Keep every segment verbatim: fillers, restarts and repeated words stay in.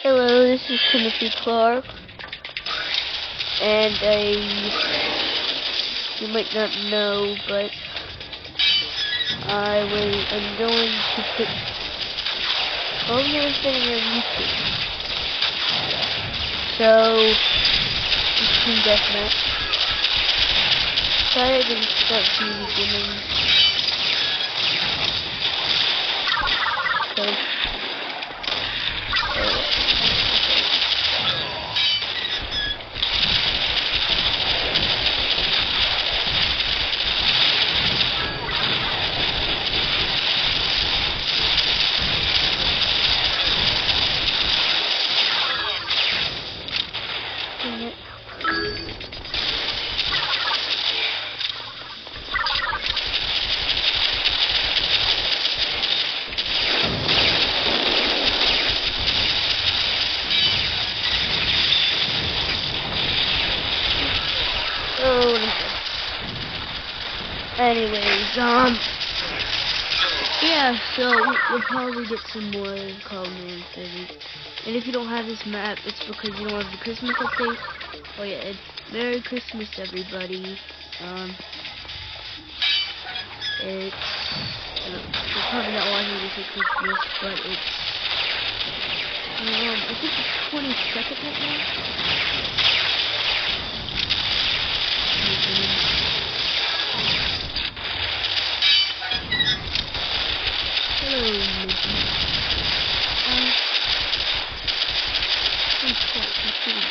Hello, this is Timothy Clark, and I, you might not know, but I was, I'm going to put all the thing on YouTube. So, Team Deathmatch. Sorry I didn't start from the beginning. So, anyways, um, yeah, so we'll probably get some more Call of Duty thirty. And if you don't have this map, it's because you don't have the Christmas update. Oh yeah, it's Merry Christmas, everybody. Um, it's, you know, you're probably not watching this at Christmas, but it's, um, I think it's twenty-second right now. Hello, Mickey. Um, please stop computing.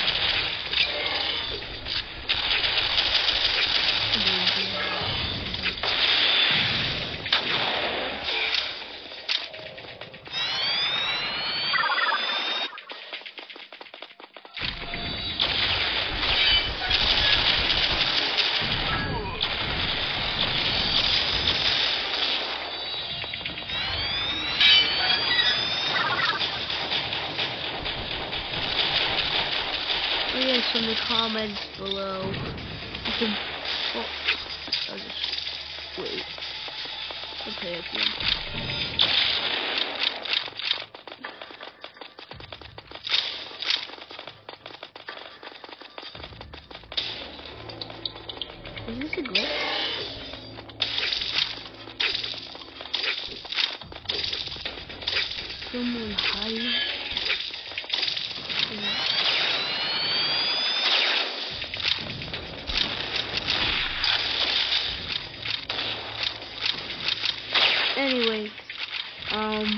Yes, in the comments below, you can, oh, I'll just, wait, okay, at the end. Is this a glitch? Someone hiding? Anyways, um,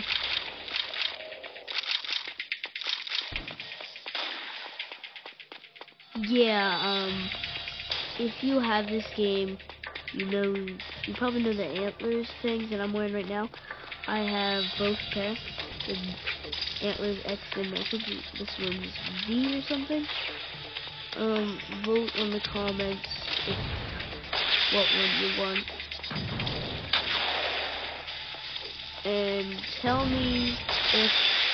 yeah, um, if you have this game, you know, you probably know the Antlers things that I'm wearing right now. I have both pairs, the Antlers X and I think this one's V or something. Um, vote in the comments if what one you want. And tell me if,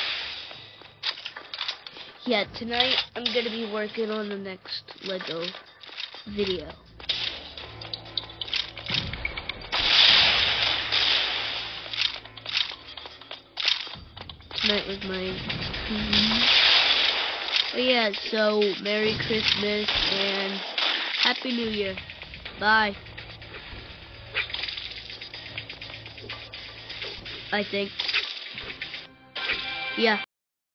yeah, tonight I'm going to be working on the next Lego video. Tonight was my, mm-hmm. But yeah, so Merry Christmas and Happy New Year. Bye. I think. Yeah.